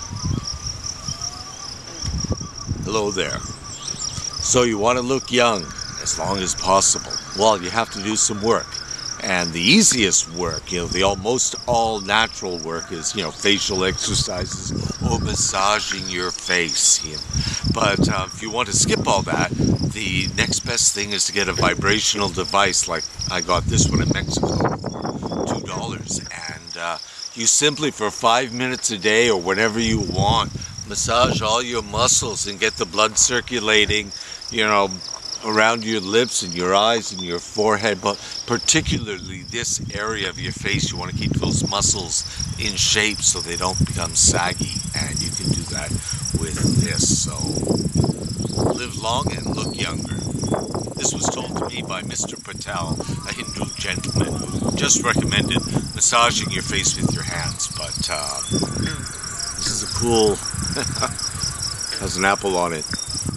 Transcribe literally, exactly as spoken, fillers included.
Hello there. So you want to look young as long as possible. Well, you have to do some work. And the easiest work, you know, the almost all natural work is, you know, facial exercises or massaging your face. You know. But uh, if you want to skip all that, the next best thing is to get a vibrational device. Like I got this one in Mexico for two dollars. And uh, you simply, for five minutes a day or whenever you want, massage all your muscles and get the blood circulating, you know, around your lips and your eyes and your forehead, but particularly this area of your face. You want to keep those muscles in shape so they don't become saggy, and you can do that with this. So live long and look younger. This was told to me by Mister Patel, a Hindu gentleman who just recommended massaging your face with your hands. But uh, this is a cool, has an apple on it.